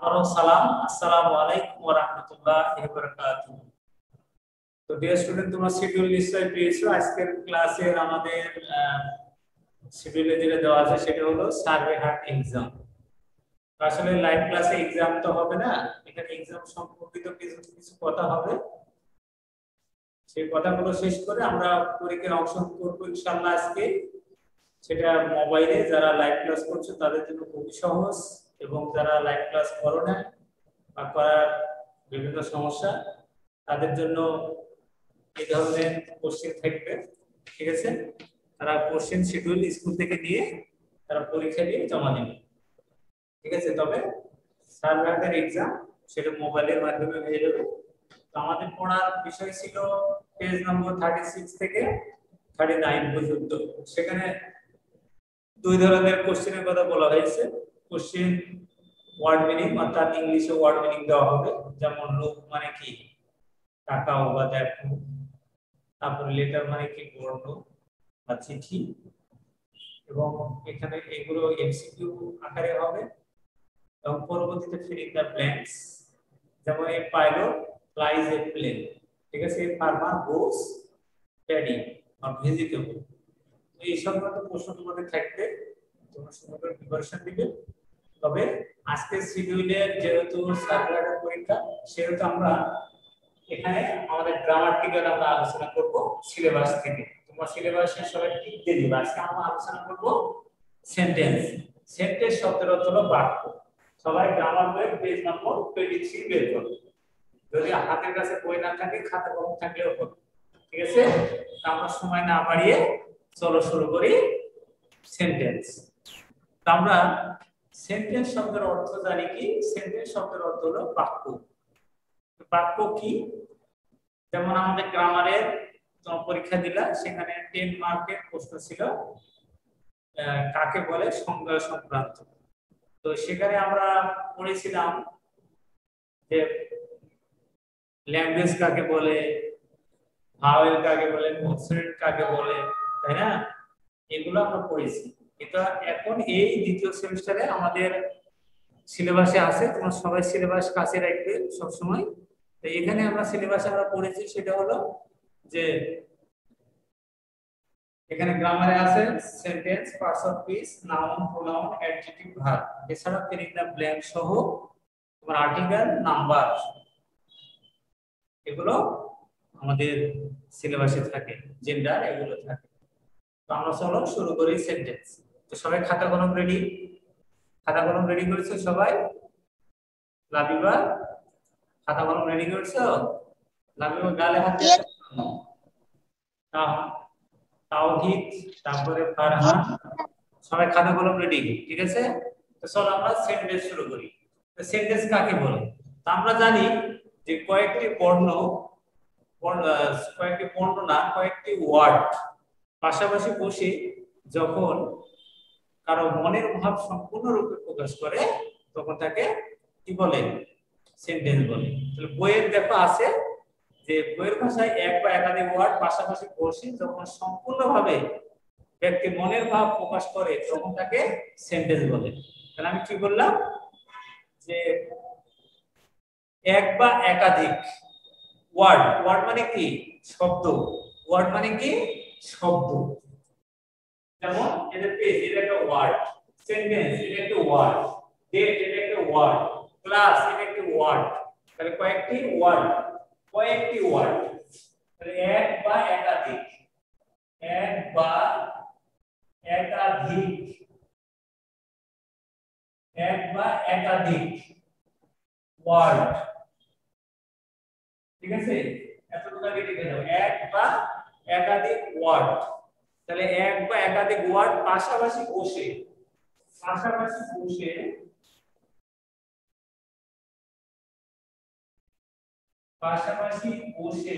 আরো সালাম। আসসালামু আলাইকুম ওয়া রাহমাতুল্লাহি ওয়া বারাকাতুহু। তো ডিয়ার স্টুডেন্ট, তোমরা শিডিউল নিশ্চয়ই পেয়েছো। আজকের ক্লাসের আমাদের শিডিউলে যেটা দেওয়া আছে সেটা হলো সার্ভে হার্ট এক্সাম। আসলে লাইভ ক্লাসে এক্সাম তো হবে না, এখানে এক্সাম সম্পর্কিত কিছু কিছু কথা হবে। সেই কথাগুলো শেষ করে আমরা পরীক্ষায় অংশগ্রহণ করবো ইনশাআল্লাহ আজকে। সেটা মোবাইলে যারা লাইভ ক্লাস করছে তাদের জন্য খুবই সহজ, এবং যারা লাইভ ক্লাস করো না বা করার বিভিন্ন সমস্যা তাদের জন্য এই ধরনের কোশ্চেন থাকবে। ঠিক আছে, তারা কোশ্চেন শিডিউল স্কুল থেকে দিয়ে তারা পরীক্ষা দিয়ে জমা দেবে। ঠিক আছে, তবে সার্ভারের এক্সাম সেটা মোবাইলের মাধ্যমে হয়ে যাবে। তো আমাদের পড়ার বিষয় ছিল পেজ নম্বর 36 থেকে 39 পর্যন্ত। সেখানে দুই ধরনের কোশ্চেনের কথা বলা হয়েছে। কোশ্চেন ওয়ার্ড মিনিং, অর্থাৎ ইংলিশে ওয়ার্ড মিনিং দেওয়া হবে, যেমন লুক মানে কি, তাকাও বা দেখো। তারপরে লেটার মানে কি, বর্ণ বা চিঠি। এবং এখানে এগুলো এমসিকিউ আকারে হবে। এবং পরবর্তীতে ফিল ইন দ্য ব্ল্যাঙ্কস, যেমন এই পাইলট ফ্লাইজ এ প্লেন। ঠিক আছে, এই ফার্মার গোস প্যাডি বা ভেজিটেবল। তো এই সংক্রান্ত প্রশ্ন তোমাদের থাকবে, তোমরা সুন্দর করে প্রিপারেশন দিবে। তবে আজকের শিডিউলে যেহেতু সার্কুলার পরীক্ষা, সেহেতু আমরা এখানে আমাদের গ্রামাটিক্যাল আমরা আলোচনা করব সিলেবাস থেকে। তোমরা সিলেবাসের সবাই টিক দিয়ে দিবা। আজকে আমরা আলোচনা করব সেন্টেন্স। সেন্টেন্স শব্দের অর্থ হলো বাক্য। সবাই গ্রামার বইয়ের পেজ নম্বর 23 বের করো। যদি হাতের কাছে বই না থাকে, খাতা কলম থাকলেও হবে। ঠিক আছে, আমরা সময় না বাড়িয়ে চলো শুরু করি সেন্টেন্স। আমরা সেন্টেন্স শব্দের অর্থ জানি কি? সেন্টেন্স শব্দের অর্থ হলো বাক্য। বাক্য কি? যেমন আমাদের গ্রামারের পরীক্ষা দিলা, সেখানে 10 মার্কের প্রশ্ন ছিল কাকে বলে সংজ্ঞা সংক্রান্ত। তো সেখানে আমরা পড়েছিলাম যে ল্যাঙ্গুয়েজ কাকে বলে, ভাওয়েল কাকে বলে, কনসোনেন্ট কাকে বলে, তাই না? এগুলো আমরা পড়েছি। কিন্তু এখন এই দ্বিতীয় সেমিস্টারে আমাদের সিলেবাসে আছে, তোমরা সবাই সিলেবাস কাছে রাখবে সব সময়। তো এখানে আমরা সিলেবাসে আমরা পড়েছি সেটা হলো যে এখানে গ্রামারে আছে sentence, parts of speech, noun, pronoun, adjective, verb. এছাড়া ফিল ইন দ্য ব্ল্যাঙ্ক সহ তোমার আর্টিকেল, নাম্বার, এগুলো আমাদের সিলেবাসে থাকে। জেন্ডার এগুলো থাকে। তো আমরা চলো শুরু করি সেন্টেন্স। তো সবাই খাতা কলম রেডি? খাতা কলম রেডি করেছো সবাই? লাবিবা খাতা কলম রেডি করেছো? লাবিবা গালে হাত দিয়ে তাওহীদ, তারপরে ফারহান, সবাই খাতা কলম রেডি? ঠিক আছে, তো চলো আমরা সেন্টেন্স শুরু করি। তো সেন্টেন্স কাকে বলে? তো আমরা জানি যে কয়েকটি বর্ণ না, কয়েকটি ওয়ার্ড পাশাপাশি বসে যখন কারো মনের ভাব সম্পূর্ণরূপে প্রকাশ করে, তখন তাকে কি বলে? সেন্টেন্স বলে। তাহলে বইয়ের দেখো আছে যে বইয়ের ভাষায় এক বা একাধিক ওয়ার্ড পাশাপাশি বসে যখন সম্পূর্ণভাবে ব্যক্তি মনের ভাব প্রকাশ করে, তখন তাকে সেন্টেন্স বলে। তাহলে আমি কি বললাম যে এক বা একাধিক ওয়ার্ড, ওয়ার্ড মানে কি? শব্দ। ওয়ার্ড মানে কি? শব্দ। যেমন এটা পেজ, এটা একটা ওয়ার্ড। সেন্টেন্স এটা একটা ওয়ার্ড। ডেট এটা একটা ওয়ার্ড। ক্লাস এটা একটা ওয়ার্ড। তাহলে কয়েকটি ওয়ার্ড, কয়েকটি ওয়ার্ড। তাহলে এক বা একাধিক, এক বা একাধিক, এক বা একাধিক ওয়ার্ড। ঠিক আছে, এতটুকু আগে লিখে দাও, এক বা একাধিক ওয়ার্ড। তাহলে এক বা একাধিক ওয়ার্ড পাশাপাশি বসে, পাশাপাশি বসে, পাশাপাশি বসে,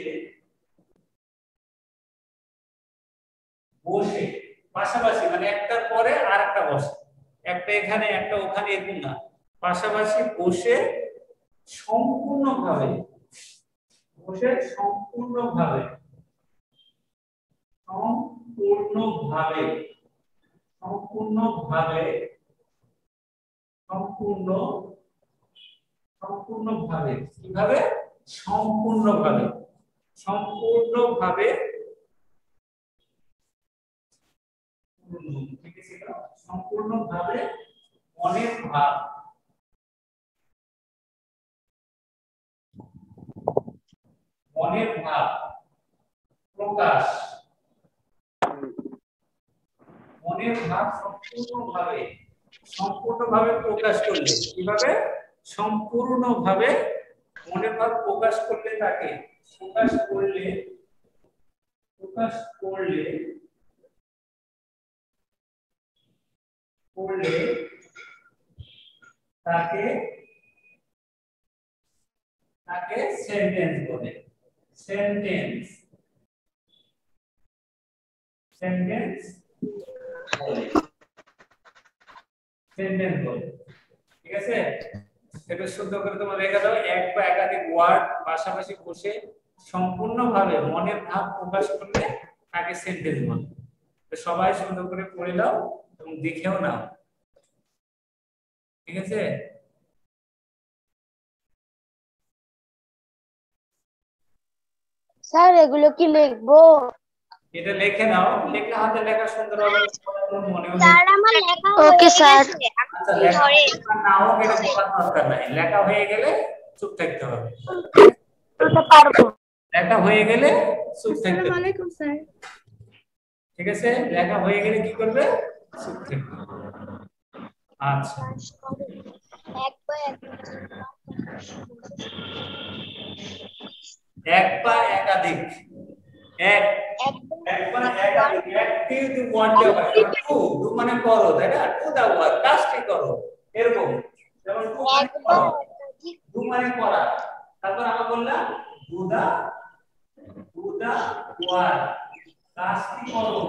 বসে পাশাপাশি মানে একটার পরে আর একটা বসে, একটা এখানে একটা ওখানে, এরকম না, পাশাপাশি বসে সম্পূর্ণভাবে, বসে সম্পূর্ণভাবে, সম্পূর্ণভাবে, সম্পূর্ণভাবে, সম্পূর্ণ সম্পূর্ণভাবে কিভাবে সম্পূর্ণভাবে সম্পূর্ণভাবে ঠিক আছে সম্পূর্ণভাবে মনের ভাব প্রকাশ মনের ভাব সম্পূর্ণভাবে প্রকাশ করলে কিভাবে সম্পূর্ণভাবে মনের ভাব প্রকাশ করলে তাকে প্রকাশ করলে তাকে সেন্টেন্স বলে সেন্টেন্স বলে ঠিক আছে এটা শুদ্ধ করে তোমরা লেখা দাও এক বা একাধিক ওয়ার্ড পাশাপাশি বসে সম্পূর্ণভাবে মনের ভাব প্রকাশ করলে তাকে সেন্টেন্স বলে তো সবাই সুন্দর করে পড়ে নাও এবং দেখেও নাও ঠিক আছে স্যার এগুলো কি লিখবো এটা লিখে নাও লিখলে হাতে লেখা সুন্দর হবে মনে হবে স্যার আমার লেখা ওকে স্যার আচ্ছা লেখা নাও এটা বলার দরকার নাই লেখা হয়ে গেলে চুপ থাকতে হবে বলতে পারবো লেখা হয়ে গেলে চুপ থাকতে হবে আসসালামু আলাইকুম স্যার ঠিক আছে লেখা হয়ে গেলে কি করবে চুপ থাকবে আচ্ছা এক বা একাধিক একটি যদি ওয়ার্ড দেওয়া হয় টু মানে করো তাই না টু দা ওয়ার্ড কাজটি করো এরকম যেমন টু মানে করা তারপর আমরা বললাম ডু দা ওয়ার্ড কাজটি করো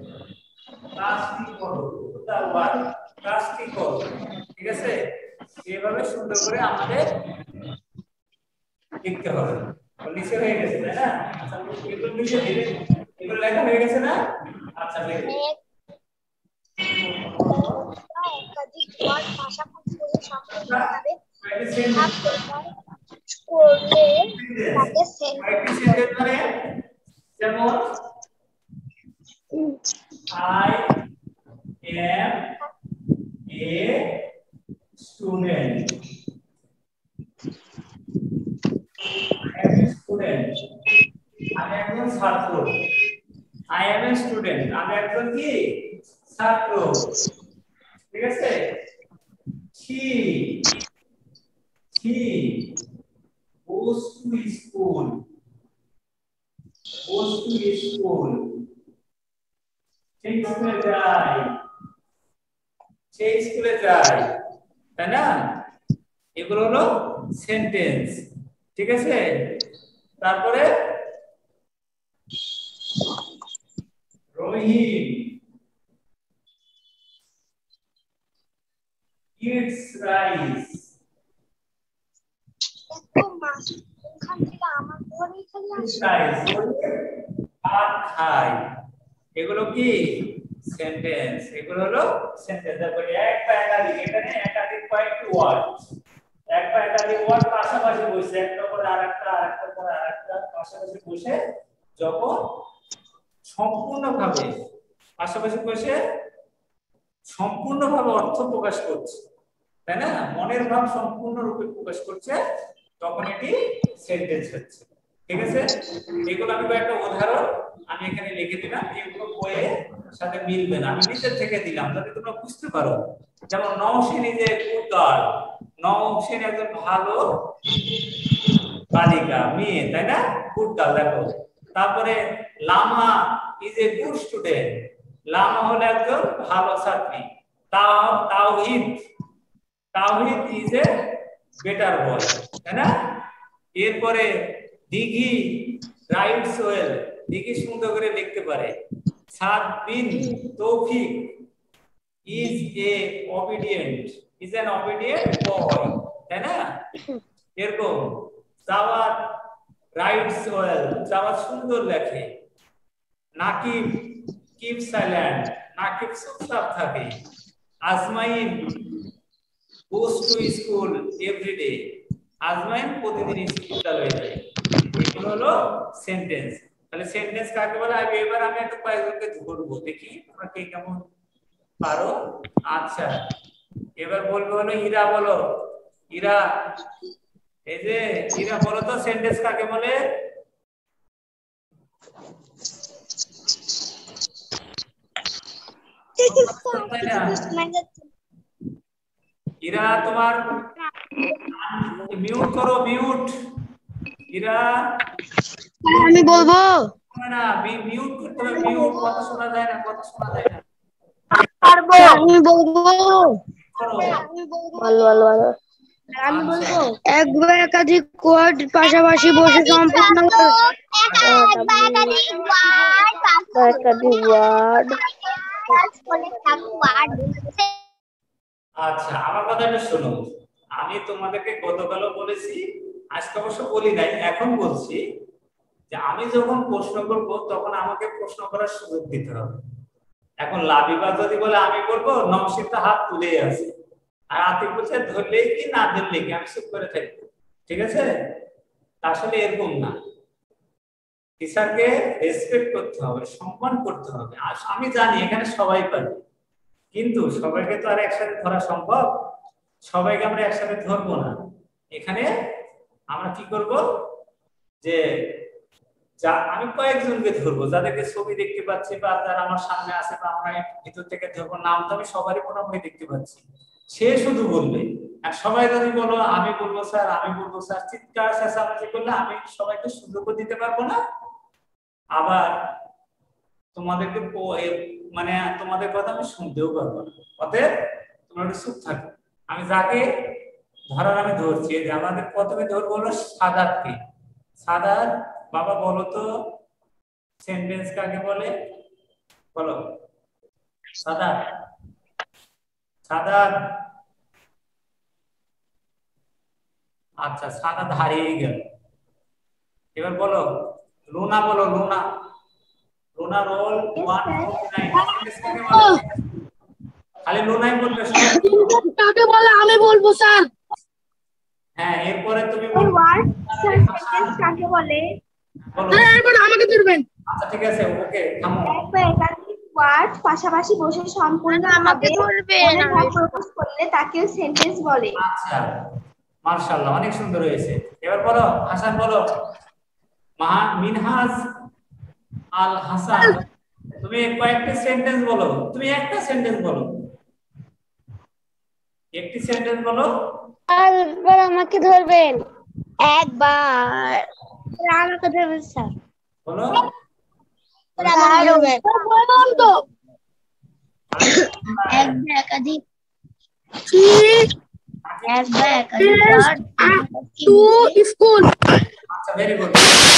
ডু দা ওয়ার্ড কাজটি করো ঠিক আছে এইভাবে সুন্দর করে আমাদের লিখতে হবে নিচে হয়ে গেছে তাই না আচ্ছা এগুলো নিচে দিলে এগুলো লেখা হয়ে গেছে না আচ্ছা লিখে একাধিক ওয়ার্ড পাশাপাশি সম্পূর্ণভাবে করলে তাকে সেন্টেন্স মানে যেমন I am a student আমি একজন ছাত্র I am a student আমি একজন কি ছাত্র ঠিক আছে she goes to school সেই স্কুলে যায় তাই না এগুলো হলো সেন্টেন্স ঠিক আছে তারপরে রহিম eats rice ভাত খায় এগুলো কি সেন্টেন্স এগুলো হলো সেন্টেন্স তারপরে এক বা একাধিক এখানে একাধিক কয়েকটি ওয়ার্ড এক বা একাধিক ওয়ার্ড পাশাপাশি বসে একটা পরে আরেকটা পাশাপাশি বসে যখন সম্পূর্ণভাবে পাশাপাশি বসে সম্পূর্ণভাবে অর্থ প্রকাশ করছে তাই না মনের ভাব সম্পূর্ণরূপে প্রকাশ করছে তখন এটি সেন্টেন্স হচ্ছে ঠিক আছে এগুলো আমি একটা উদাহরণ আমি এখানে লিখে দিলাম এগুলো বইয়ের সাথে মিলবে না আমি নিচের থেকে দিলাম যাতে তোমরা বুঝতে পারো যেমন Naushin is a good girl Naushin একজন ভালো বালিকা মেয়ে তাই না গুড গার্ল দেখো তারপরে Lama is a good student Lama হলো একজন ভালো ছাত্রী তাওহিদ ইজ এ বেটার বয় তাই না এরপরে দিঘি রাইটস ওয়েল দিঘি সুন্দর করে লিখতে পারে সাদবিন তৌফিক ইজ অ্যান অবিডিয়েন্ট বয় তাই না এরকম জাওয়াদ রাইটস ওয়েল জাওয়াদ সুন্দর লেখে নাকিব কিপ সাইলেন্ট নাকিব চুপচাপ থাকে আজমাইন goes to school every day আজমাইন প্রতিদিন স্কুলটা হয়ে যায়। এগুলো হলো সেন্টেন্স। তাহলে সেন্টেন্স কাকে বলে এবার আমি একটু কয়েকজনকে ধরবো, দেখি তোমরা কে কেমন পারো। আচ্ছা, এবার বলবো হলো ইরা, বলো ইরা, এই যে ইরা বলো তো সেন্টেন্স কাকে বলে? ইরা তোমার মিউট করো, মিউট। ইরা আমি বলবো না, মিউট করতে হবে, মিউট, কথা শোনা যায় না, কথা শোনা যায় না। পারবো, আমি বলবো করো। ভালো ভালো ভালো আমি বলবো এক বা একাধিক কোড পাশাপাশি বসে সম্পূর্ণ একাধিক ওয়ার্ড। আচ্ছা, আমার কথা একটু শোনো। আমি তোমাদেরকে গতকালও বলেছি, আজকে অবশ্য বলি নাই, এখন বলছি যে আমি যখন প্রশ্ন করব তখন আমাকে প্রশ্ন করার সুযোগ দিতে হবে। এখন লাবিবা যদি বলে আমি বলবো, নওশিতা হাত তুলেই আছে, আর আতিক বলছে ধরলেই কি না ধরলেই কি, আমি চুপ করে থাকবো। ঠিক আছে? আসলে এরকম না, টিচারকে রেসপেক্ট করতে হবে, সম্মান করতে হবে। আর আমি জানি এখানে সবাই পারবে, কিন্তু সবাইকে তো আর একসাথে ধরা সম্ভব? সবাইকে আমরা একসাথে ধরবো না। এখানে আমরা কি করব, যে যা আমি কয়েকজনকে ধরবো যাদেরকে ছবি দেখতে পাচ্ছি বা যারা আমার সামনে আছে, বা আমরা ভিতর থেকে ধরবো, নাম তো আমি সবারই মোটামুটি দেখতে পাচ্ছি, সে শুধু বলবে। আর সবাই যদি বলো আমি বলবো স্যার, আমি বলবো স্যার, চিৎকার চেঁচামেচি করলে আমি সবাইকে সুযোগও দিতে পারবো না, আবার তোমাদেরকে মানে তোমাদের কথা আমি শুনতেও পারবো না। অতএব তোমরা একটু চুপ থাকো। আমি যাকে ধরার আমি ধরছি, যে আমাদের প্রথমে ধরবো হলো সাদাতকে। সাদাত, বাবা বলো তো সেন্টেন্স কাকে বলে? বলো সাদাত, সাদাত। আচ্ছা, সাদাত হারিয়ে গেল। এবার বলো লুনা, বলো লুনা, লুনা রোল 149 সেন্টেন্স কাকে বলে? খালি লুনাই বলবে, সবাই কাকে বলে আমি বলবো স্যার। হ্যাঁ, এরপরে তুমি বলবে ওয়ার্ড সেন্টেন্স কাকে বলে? বলো। এবার আমাকে ধরবেন। আচ্ছা ঠিক আছে, ওকে, থামো। এক বা একাধিক ওয়ার্ড পাশাপাশি বসে সম্পূর্ণভাবে মনের ভাব প্রকাশ করলে তাকেও সেন্টেন্স বলে। আচ্ছা, মাশাআল্লাহ, অনেক সুন্দর হয়েছে। এবার বলো হাসান, বলো মিনহাজ আল হাসান, তুমি কয়েকটা সেন্টেন্স বলো, তুমি একটা সেন্টেন্স বলো, একটি সেন্টেন্স বলো। একবার আমাকে ধরবেন, একবার আমাকে ধরবেন স্যার। বলো এক বা একাধিক এক বা একাধিক টু স্কুল। আচ্ছা, ভেরি গুড।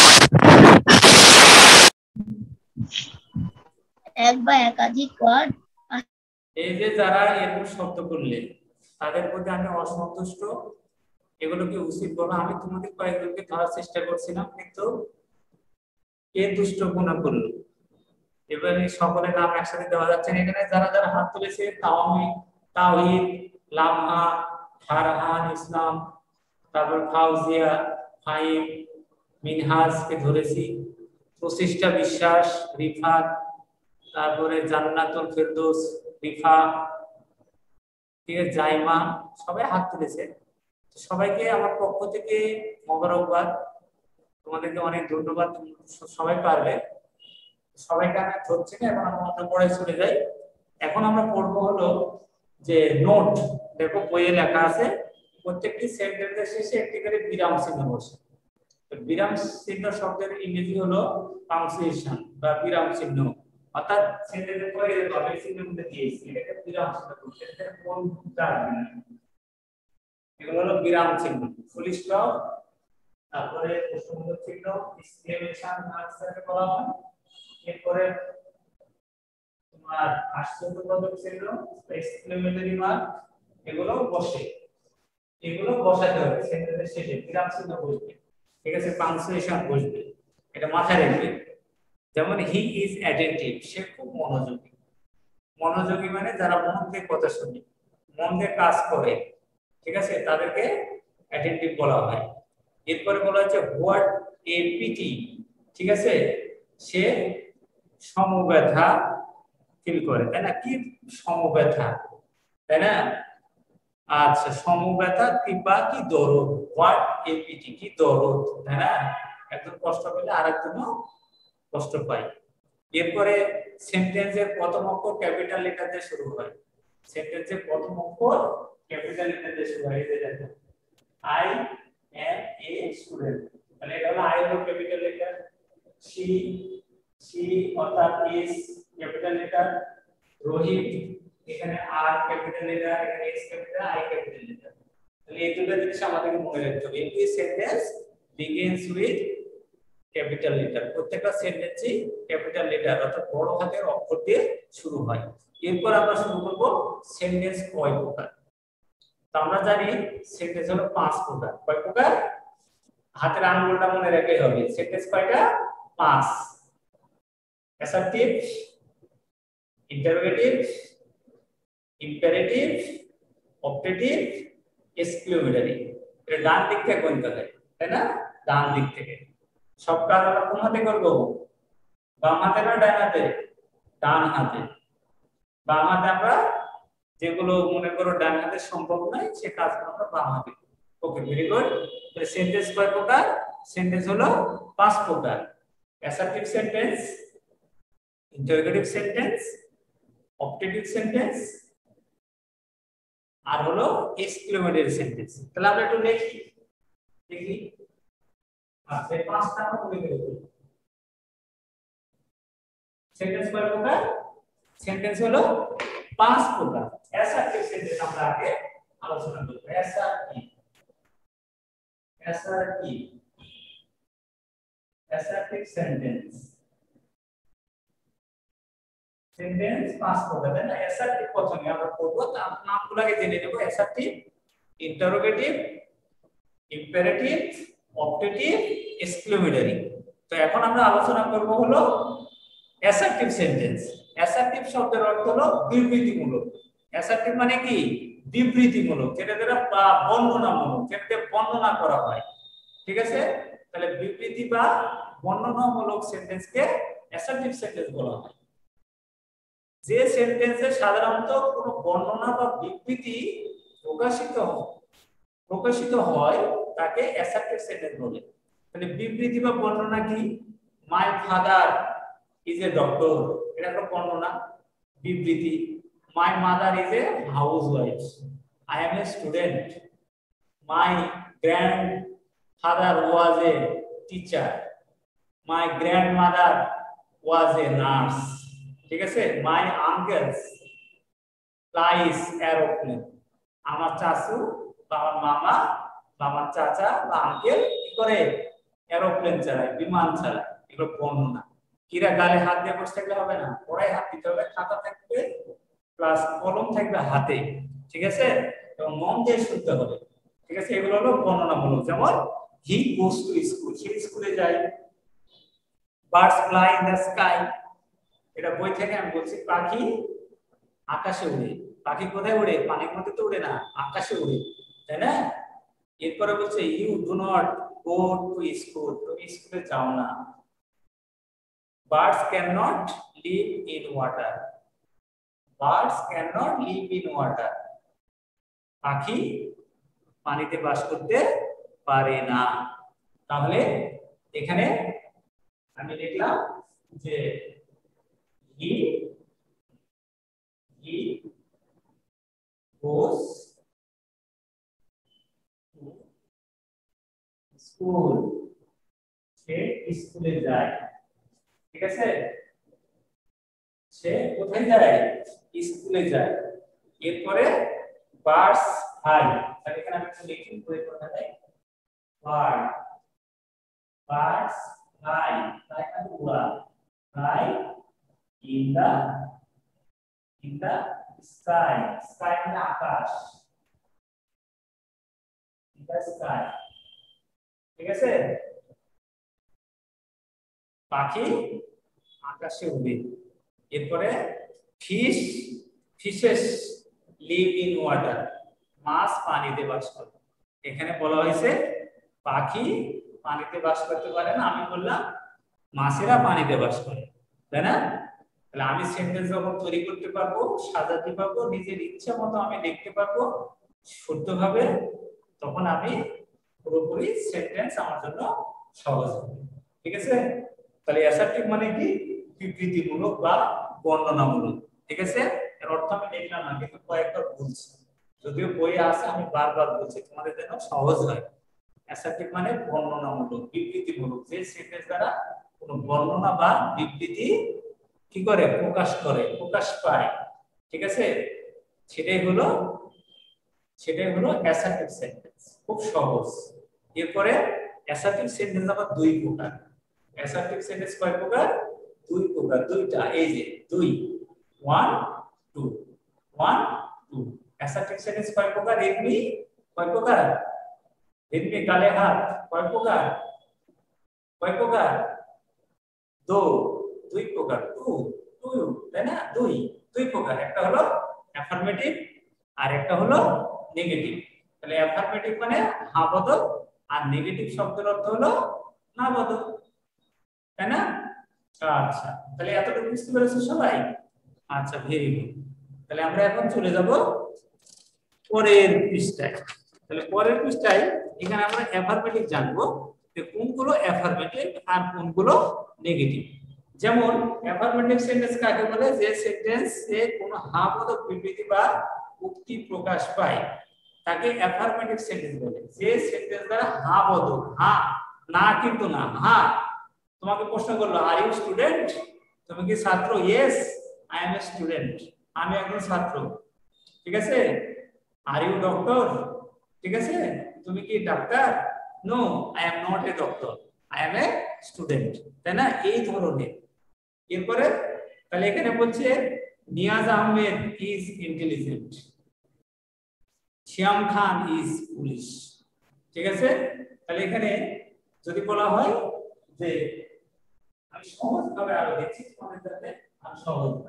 এক বা একাধিক ওয়ার্ড। এই যে যারা এরকম শব্দ করলে তাদের প্রতি আমি অসন্তুষ্ট, এগুলো কি উচিত বলো? আমি তোমাদের কয়েকজনকে ধরার চেষ্টা করছিলাম, কিন্তু কে দুষ্ট গুণা করলো। এবারে সকলের নাম একসাথে দেওয়া যাচ্ছে না। এখানে যারা যারা হাত তুলেছে, তাওহিদ, লামহা, ফারহান ইসলাম, তারপর ফাউজিয়া, ফাহিম, মিনহাজকে ধরেছি, প্রচেষ্টা বিশ্বাস, রিফাত, তারপরে জান্নাতুল ফেরদৌস, রিফা, ঠিক আছে, জাইমা, সবাই হাত তুলেছে। সবাইকে আমার পক্ষ থেকে মোবারকবাদ, তোমাদেরকে অনেক ধন্যবাদ, সবাই পারবে। সবাইকে আমি ধরছি না, এখন আমরা অন্য পড়ায় চলে যাই। এখন আমরা পড়বো হলো যে নোট। দেখো বইয়ে লেখা আছে প্রত্যেকটি সেন্টেন্সের শেষে একটি করে বিরাম চিহ্ন বসে। তো বিরাম চিহ্ন শব্দের ইংরেজি হলো পাংচুয়েশন বা বিরাম চিহ্ন, অর্থাৎ সেন্টেন্সের পরে আমি চিহ্নের মধ্যে দিয়েছি, এটাকে বিরাম চিহ্ন বলছে। এটা কোন রাখবে না, এগুলো হলো বিরাম চিহ্ন, ফুল স্টপ, তারপরে প্রশ্নবোধক চিহ্ন, এক্সক্লেমেশন মার্কসকে বলা হয়। এরপরে তোমার আশ্চর্যবোধক চিহ্ন, এক্সক্লেমেটরি মার্ক, এগুলো বসে, এগুলো বসাতে হবে সেন্টেন্সের শেষে, বিরাম চিহ্ন বসবে, ঠিক আছে, পাংচুয়েশন বসবে, এটা মাথায় রাখবে। যেমন হি ইজ অ্যাটেন্টিভ, সে খুব মনোযোগী। মনোযোগী মানে যারা মন দিয়ে কথা শুনে, মন দিয়ে কাজ করে, ঠিক আছে, তাদেরকে অ্যাটেন্টিভ বলা হয়। এরপরে বলা হচ্ছে হোয়াট এপিটি, ঠিক আছে, সে সমব্যথা ফিল করে, তাই না? কি সমব্যথা, তাই না? আচ্ছা, সমব্যথা কিংবা কি দরদ, হোয়াট এপিটি কি দরদ, তাই না? একজন কষ্ট পেলে আরেকজনও কষ্ট পায়। এরপরে সেন্টেন্সের প্রথম অক্ষর ক্যাপিটাল লেটার দিয়ে শুরু হয়। সেন্টেন্সের প্রথম অক্ষর ক্যাপিটাল লেটার দিয়ে শুরু হয়। এই যে দেখো, আই এম এ স্টুডেন্ট, তাহলে এটা হলো আই হলো ক্যাপিটাল লেটার, সি অর্থাৎ ইজ ক্যাপিটাল লেটার, রোহিত এখানে আর ক্যাপিটাল লেটার, এখানে S capital, I capital letter. তাহলে এই দুটো জিনিস আমাদেরকে মনে রাখতে হবে। Every sentence begins with capital letter, প্রত্যেকটা সেন্টেন্সই ক্যাপিটাল লেটার অর্থাৎ বড় হাতের অক্ষর দিয়ে শুরু হয়। এরপর আমরা শুরু করব সেন্টেন্স কয় প্রকার। তো আমরা জানি সেন্টেন্স হলো 5 প্রকার। কয় প্রকার? হাতের আঙ্গুলটা মনে রাখলেই হবে। সেন্টেন্স কয়টা? 5। Assertive, interrogative, imperative, optative, exclamatory. এটা ডান দিক থেকে গুনতে হয়, তাই না? ডান দিক থেকে। সব কাজ আমরা কোন হাতে করব? বাম হাতে না ডান হাতে? ডান হাতে। বাম হাতে আমরা যেগুলো মনে করো ডান হাতে সম্ভব নয় সে কাজগুলো আমরা বাম হাতে করব। Okay, very good. তাহলে সেন্টেন্স কয় প্রকার? সেন্টেন্স হলো 5 প্রকার। Assertive sentence, interrogative sentence, optative sentence, আর হলো এক্সক্লেমেটরি সেন্টেন্স। তাহলে আমরা একটু দেখি আচ্ছা, এই 5টা আমরা মনে করে ফেলি। সেন্টেন্স কয় প্রকার? সেন্টেন্স হলো 5 প্রকার। অ্যাসার্টিভ সেন্টেন্স আমরা আগে আলোচনা করব। অ্যাসার্টিভ সেন্টেন্স, সেন্টেন্স 5 প্রকার, তাই না? অ্যাসার্টিভ প্রথমে আমরা পড়ব, তার নামগুলোকে জেনে নেব। Assertive, interrogative, imperative, optative, exclamatory. তো এখন আমরা আলোচনা করব হলো অ্যাসার্টিভ সেন্টেন্স। অ্যাসার্টিভ শব্দের অর্থ হলো বিবৃতিমূলক। অ্যাসার্টিভ মানে কি? বিবৃতিমূলক, যেটা দ্বারা বর্ণনামূলক, যেটাতে বর্ণনা করা হয়, ঠিক আছে? তাহলে বিবৃতি বা বর্ণনামূলক সেন্টেন্সকে অ্যাসার্টিভ সেন্টেন্স বলা হয়। যে সেন্টেন্সে সাধারণত কোনো বর্ণনা বা বিবৃতি প্রকাশিত হয় তাকে অ্যাসার্টিভ সেন্টেন্স বলে। তাহলে বিবৃতি বা বর্ণনা কি? My father is a doctor, এটা একটা বর্ণনা, বিবৃতি। My mother is a housewife, I am a student, my grandfather was a teacher, my grandmother was a nurse, ঠিক আছে? মাই আঙ্কেলস ফ্লাইস এরোপ্লেন, আমার চাচু বা আমার মামা বা আমার চাচা বা আঙ্কেল কি করে? এরোপ্লেন চালায়, বিমান চালায়। এগুলো বর্ণনা। কিরা গালে হাত দিয়ে বসে থাকলে হবে না, পড়ায় হাত দিতে হবে, খাতা থাকবে প্লাস কলম থাকবে হাতে, ঠিক আছে? এবং মন দিয়ে শুনতে হবে, ঠিক আছে? এগুলো হলো বর্ণনামূলক। যেমন হি গোস টু স্কুল, সে স্কুলে যায়। Birds fly in the sky, এটা বই থেকে আমি বলছি। পাখি আকাশে উড়ে। পাখি কোথায় উড়ে? পানির মধ্যে তো উড়ে না, আকাশে উড়ে, তাই না? এরপরে বলছে you do not go to school, তুমি স্কুলে যাও না। Birds can not live in water, birds can not live in water, পাখি পানিতে বাস করতে পারে না। তাহলে এখানে আমি লিখলাম যে হি goes to school, সে স্কুলে যায়, ঠিক আছে? সে কোথায় যায়? স্কুলে যায়। এরপরে বার্ডস ফ্লাই, তাহলে এখানে আমি লিখি বই পড়া যায়। বার্ডস ফ্লাই, ফ্লাই মানে উড়া, fly in the sky, sky মানে আকাশ, ইন দা স্কাই, ঠিক আছে? পাখি আকাশে উড়ে। এরপরে ফিশেস লিভ ইন ওয়াটার, মাছ পানিতে বাস করে। এখানে বলা হয়েছে পাখি পানিতে বাস করতে পারে না, আমি বললাম মাছেরা পানিতে বাস করে, তাই না? তাহলে আমি সেন্টেন্স যখন তৈরি করতে পারবো, সাজাতে পারবো, নিজের ইচ্ছা মতো আমি লিখতে পারবো শুদ্ধভাবে, তখন আমি পুরোপুরি সেন্টেন্স আমার জন্য সহজ হবে। ঠিক আছে? তাহলে অ্যাসার্টিভ মানে কি? বিবৃতিমূলক বা বর্ণনামূলক। ঠিক আছে? এর অর্থ আমি লিখলাম না, কিন্তু কয়েকবার বলছি, যদিও বইয়ে আছে, আমি বারবার বলছি তোমাদের জন্য সহজ হয়। অ্যাসার্টিভ মানে বর্ণনামূলক, বিবৃতিমূলক, যে সেন্টেন্স দ্বারা কোনো বর্ণনা বা বিবৃতি কি করে, প্রকাশ করে, প্রকাশ পায়। ঠিক আছে? সেটাই হলো অ্যাসার্টিভ সেন্টেন্স। খুব সহজ। এরপরে অ্যাসার্টিভ সেন্টেন্স আবার দুই প্রকার। অ্যাসার্টিভ সেন্টেন্স কয় প্রকার? দুই প্রকার, দুইটা, এই যে দুই, 1 2 1 2। অ্যাসার্টিভ সেন্টেন্স কয় প্রকার? এমনি কয় প্রকার? এমনি কালে হাত কয় প্রকার? কয় প্রকার? দুই প্রকার, টু, তাই না? দুই প্রকার। একটা হলো অ্যাফার্মেটিভ আর একটা হলো নেগেটিভ। তাহলে অ্যাফার্মেটিভ মানে হ্যাঁ বদল, আর নেগেটিভ শব্দের অর্থ হলো না বদল, তাই না? আচ্ছা, তাহলে এতটুকু বুঝতে পেরেছো সবাই? আচ্ছা, ভেরি গুড। তাহলে আমরা এখন চলে যাব পরের পৃষ্ঠায়। তাহলে পরের পৃষ্ঠায় এখানে আমরা অ্যাফার্মেটিভ জানবো যে কোনগুলো অ্যাফার্মেটিভ আর কোনগুলো নেগেটিভ। যেমন অ্যাফার্মেটিভ সেন্টেন্স কাকে বলে? যে সেন্টেন্সে কোনো হ্যাঁ বোধক বিবৃতি বা উক্তি প্রকাশ পায় তাকে অ্যাফার্মেটিভ সেন্টেন্স বলে। যে সেন্টেন্স দ্বারা হ্যাঁ বোধক, হ্যাঁ, না কিন্তু না, হ্যাঁ। তোমাকে প্রশ্ন করলো, আর ইউ স্টুডেন্ট? তুমি কি ছাত্র? Yes, I am a student, আমি একজন ছাত্র। ঠিক আছে? Are you doctor? ঠিক আছে, তুমি কি ডাক্তার? No, I am not a doctor, I am a student, তাই না? এই ধরনের। এরপরে তাহলে এখানে বলছে Niaz Ahmed is intelligent, Shyam Khan is police. ঠিক আছে? তাহলে এখানে যদি বলা হয় যে, আমি সহজ ভাবে আরো দেখছি তোমাদের যাতে আর সহজ হয়।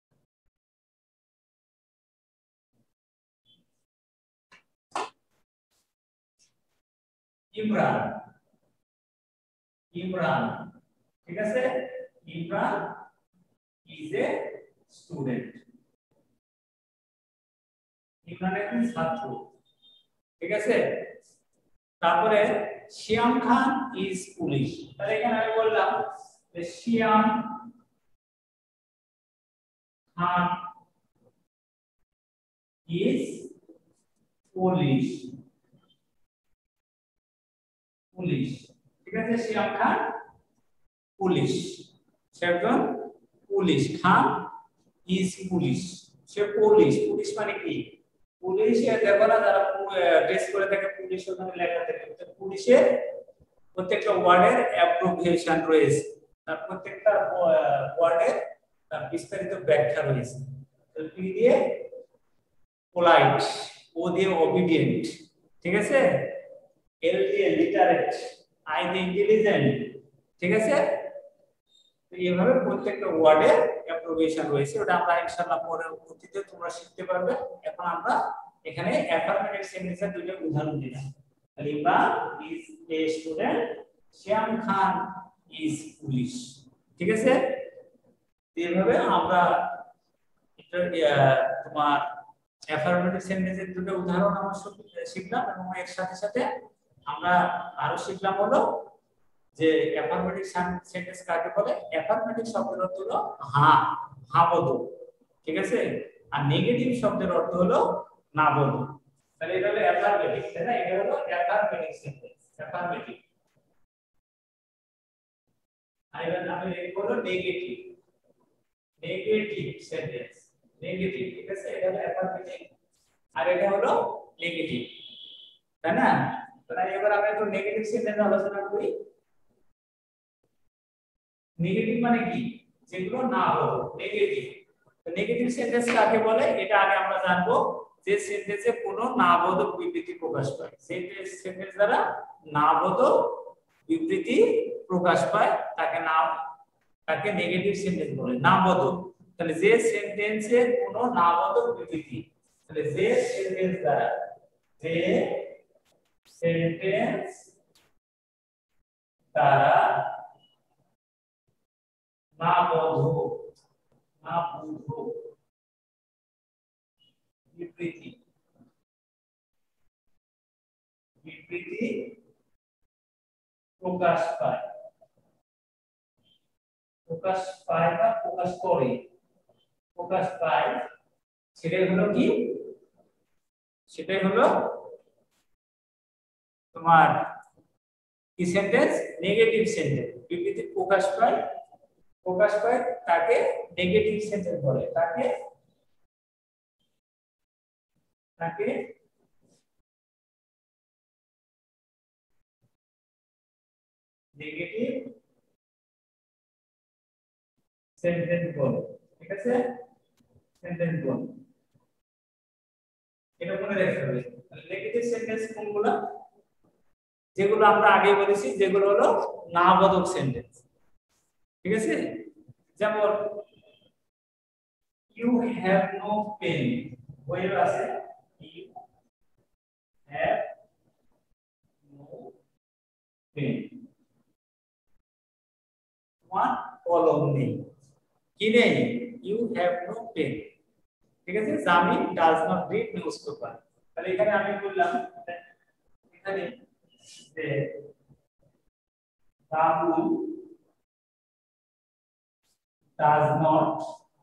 ইমরান, ঠিক আছে, Imran is a student, Imran একজন ছাত্র। ঠিক আছে? তারপরে শ্যাম খান ইজ পুলিশ। তাহলে এখানে আমি বললাম যে শ্যাম খান ইজ পুলিশ, ঠিক আছে? শ্যাম খান পুলিশ, সে একজন পুলিশ। খান ইজ পুলিশ, সে পুলিশ। পুলিশ মানে কি? পুলিশে দেখো না যারা ড্রেস করে থাকে, পুলিশ ওখানে লেখা থাকে। পুলিশের প্রত্যেকটা ওয়ার্ডের অ্যাব্রিভিয়েশন রয়েছে, তার প্রত্যেকটা ওয়ার্ডের তার বিস্তারিত ব্যাখ্যা রয়েছে। তো পি দিয়ে পোলাইট, ও দিয়ে ওবিডিয়েন্ট, ঠিক আছে, এল দিয়ে লিটারেট, আই দিয়ে ইন্টেলিজেন্ট। ঠিক আছে? তো এইভাবে প্রত্যেকটা ওয়ার্ডের অ্যাব্রিভিয়েশন রয়েছে, ওটা আমরা ইনশাআল্লাহ পরবর্তীতে তোমরা শিখতে পারবে। এখন আমরা এখানে অ্যাফার্মেটিভ সেন্টেন্সের দুটো উদাহরণ দিলাম। Imran is a student, Shyam Khan is police. ঠিক আছে? এইভাবে আমরা তোমার অ্যাফার্মেটিভ সেন্টেন্সের দুটো উদাহরণ আমরা শিখলাম, এবং এর সাথে সাথে আমরা আরো শিখলাম হলো যে অ্যাফার্মেটিভ সেন্টেন্স কাকে বলে। অ্যাফার্মেটিভ শব্দের অর্থ হলো হ্যাঁ, হ্যাঁ বোধক। ঠিক আছে? আর নেগেটিভ শব্দের অর্থ হলো না বোধক। তাহলে এটা হলো অ্যাফার্মেটিভ, তাই না? এটা হলো অ্যাফার্মেটিভ সেন্টেন্স, অ্যাফার্মেটিভ। আর এবার আমি লিখব হলো নেগেটিভ, নেগেটিভ সেন্টেন্স, নেগেটিভ। ঠিক আছে? এটা হলো অ্যাফার্মেটিভ আর এটা হলো নেগেটিভ, তাই না? তাহলে এবার আমরা একটু নেগেটিভ সেন্টেন্স আলোচনা করি। নেগেটিভ মানে কি? যেগুলো না হলো নেগেটিভ। তো নেগেটিভ সেন্টেন্স কাকে বলে এটা আগে আমরা জানবো। যে সেন্টেন্সে কোনো নাবোধক বিবৃতি প্রকাশ পায়, সেই সেন্টেন্স দ্বারা নাবোধক বিবৃতি প্রকাশ পায় তাকে নেগেটিভ সেন্টেন্স বলে, নাবোধক। তাহলে যে সেন্টেন্সে কোনো নাবোধক বিবৃতি, তাহলে যে সেন্টেন্স দ্বারা, যে সেন্টেন্স দ্বারা না বোধক বিবৃতি প্রকাশ পায় বা প্রকাশ পায় সেটাই হলো তোমার কি সেন্টেন্স নেগেটিভ সেন্টেন্স বিবৃতি প্রকাশ পায় তাকে নেগেটিভ সেন্টেন্স বলে তাকে নেগেটিভ সেন্টেন্স বলে ঠিক আছে সেন্টেন্স বলে এটা মনে রাখতে হবে নেগেটিভ সেন্টেন্স কোনগুলো যেগুলো আমরা আগে বলেছি যেগুলো হলো না বোধক সেন্টেন্স ঠিক আছে যেমন you have no pen ওইটা আছে you have no pen তোমার কলম নেই কি নেই you have no pen ঠিক আছে জামিন does not read newspaper তাহলে এখানে আমি বললাম এখানে যে Rahul does not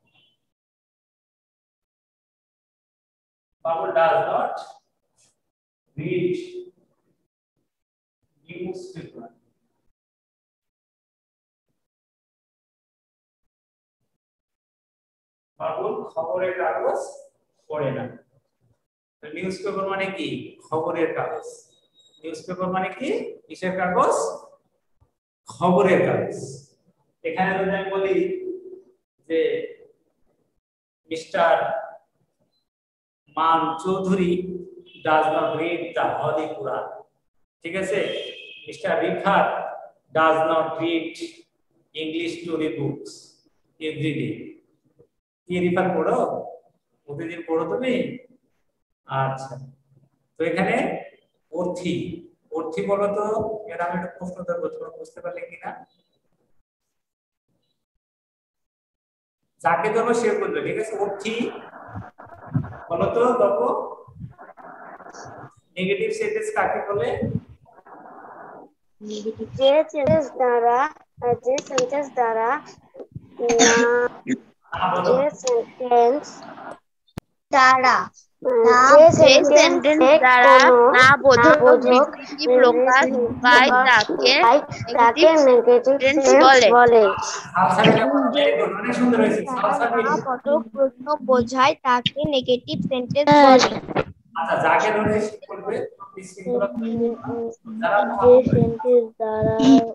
read newspaper Babul খবরের কাগজ পড়ে না নিউজপেপার মানে কি খবরের কাগজ নিউজপেপার মানে কি কিসের কাগজ খবরের কাগজ এখানে যদি আমি বলি যে mister Maan Chowdhury does not read the holy Quran ঠিক আছে mister Rifat does not read English story books everyday কি রিফাত পড়ো প্রতিদিন পড়ো তুমি আচ্ছা তো এখানে অর্থী বলো তো এর আমি একটা প্রশ্ন ধরবো তোমরা বুঝতে পারলে কিনা যাকে ধরবো সে বলবে ঠিক আছে অর্থী বলো তো দেখো নেগেটিভ সেন্টেন্স কাকে বলে যে সেন্টেন্স দ্বারা না বোধক বিবৃতি প্রকাশ পায় তাকে নেগেটিভ সেন্টেন্স বলে অনেক সুন্দর হয়েছে প্রশ্ন বোঝায় তাকে নেগেটিভ সেন্টেন্স বলে আচ্ছা যাকে ধরে বলবে যে সেন্টেন্স দ্বারা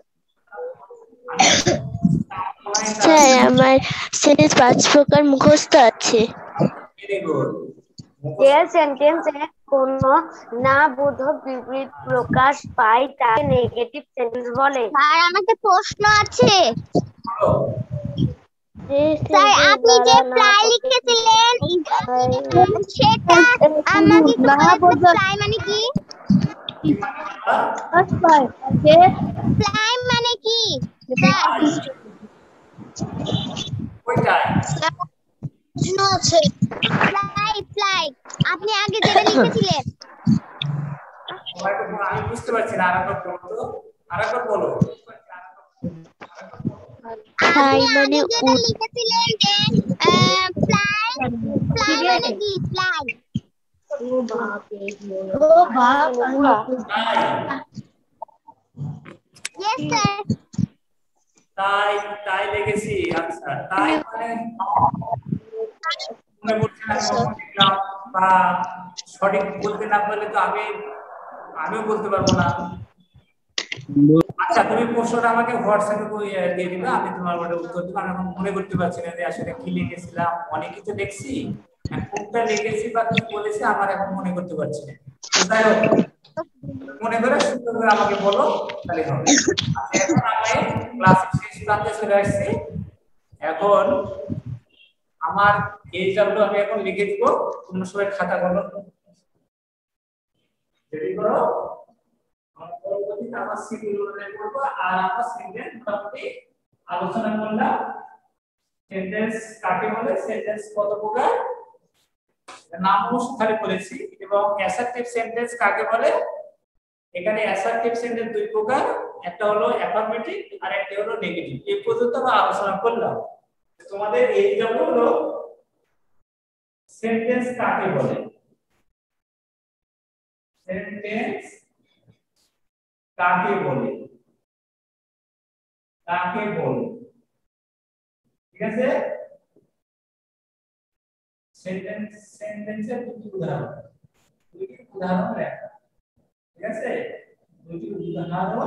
স্যার আমার সেন্টেন্স 5 প্রকার মুখস্থ আছে ভেরি গুড যে সেন্টেন্সে কোনো না বোধক বিবৃতি প্রকাশ পায় তাকে নেগেটিভ সেন্টেন্স বলে স্যার আমাকে প্রশ্ন আছে স্যার আপনি যে ফ্লাই লিখেছিলেন সেটা আমাকে ফ্লাই মানে কি ফ্লাই মানে কি ওইটাই আছে ফ্লাই আপনি আগে যেটা লিখেছিলেন আমি বুঝতে পারছি না আরেকবার বলো ফ্লাই মানে লিখেছিলেন যে ফ্লাই মানে কি ফ্লাই ইয়েস স্যার তাই লিখেছি আচ্ছা তাই মানে মনে পড়ছে না বা সঠিক বলতে না পারলে তো আমিও বলতে পারবো না আচ্ছা তুমি প্রশ্নটা আমাকে হোয়াটসঅ্যাপে দিয়ে দিবে আমি তোমার উত্তর দেব আমি এখন মনে করতে পারছি না যে আসলে কি লিখেছিলাম অনেক কিছু দেখছি কোনটা লিখেছি বা কি বলেছি আমার এখন মনে করতে পারছি না তাই হোক মনে করে সুন্দর করে আমাকে বলো তাহলে হবে এখন আমি ক্লাসের শেষ প্রান্তে চলে আসছি এখন আমার এই শব্দ আমি এখন লিখে দিব তোমরা সবাই খাতা করো রেডি করো আমরা পরবর্তীতে আমরা শিডিউল অনুযায়ী করব। আর আমরা সেন্টেন্স মোটামুটি আলোচনা করলাম। সেন্টেন্স কাকে বলে, সেন্টেন্স কত প্রকার, নাম অবশ্য খালি বলেছি। এবং অ্যাসার্টিভ সেন্টেন্স কাকে বলে, এখানে অ্যাসার্টিভ সেন্টেন্স দুই প্রকার, একটা হলো অ্যাফার্মেটিভ আর একটা হলো নেগেটিভ। এই পর্যন্ত আমরা আলোচনা করলাম। তোমাদের এই এক্সাম্পল হলো সেন্টেন্স কাকে বলে, সেন্টেন্স কাকে বলে, কাকে বলে, ঠিক আছে। সেন্টেন্সের দুটি উদাহরণ লেখা, ঠিক আছে, দুটি উদাহরণ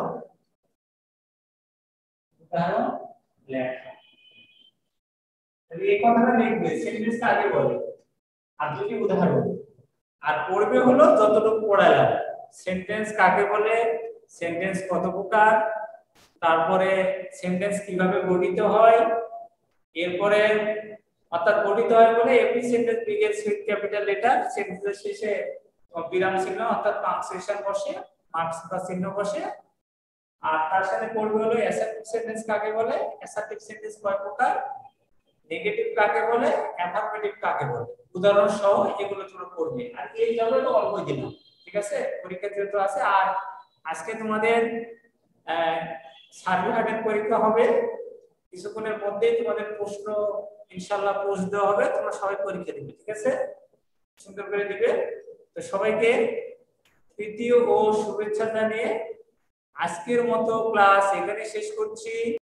লেখা। তাহলে এই কথাটা লিখবে সেন্টেন্স কাকে বলে আর দুটি উদাহরণ, আর পড়বে হলো যতটুকু পড়ালাম। সেন্টেন্স কাকে বলে, সেন্টেন্স কত প্রকার, তারপরে সেন্টেন্স কিভাবে গঠিত হয়, এরপরে অর্থাৎ গঠিত হয় বলে every sentence begins with capital letter, সেন্টেন্সের শেষে বিরাম চিহ্ন অর্থাৎ পাংচুয়েশন বসে, মার্কস বা চিহ্ন বসে। আর তার সাথে পড়বে হলো অ্যাসার্টিভ সেন্টেন্স কাকে বলে, অ্যাসার্টিভ সেন্টেন্স কয় প্রকার, নেগেটিভ কাকে বলে, অ্যাফার্মেটিভ কাকে বলে, উদাহরণ সহ এগুলো তোমরা পড়বে। আর এই জন্য অল্পই দিলাম, ঠিক আছে, পরীক্ষা যেহেতু আছে। আর আজকে তোমাদের সার্টিফিকেট পরীক্ষা হবে, কিছুক্ষণের মধ্যেই তোমাদের প্রশ্ন ইনশাআল্লাহ পোস্ট দেওয়া হবে, তোমরা সবাই পরীক্ষা দিবে, ঠিক আছে, সুন্দর করে দিবে। তো সবাইকে তৃতীয় ও শুভেচ্ছা জানিয়ে আজকের মতো ক্লাস এখানে শেষ করছি।